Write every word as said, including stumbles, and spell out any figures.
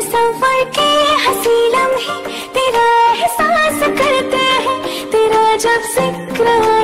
सफर के हसी लम्हे तेरा एहसास करते हैं, तेरा जब जिक्र